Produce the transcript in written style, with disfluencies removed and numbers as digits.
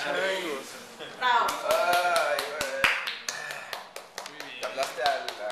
Changos. Bravo. Ay, güey. Muy bien. Le hablaste al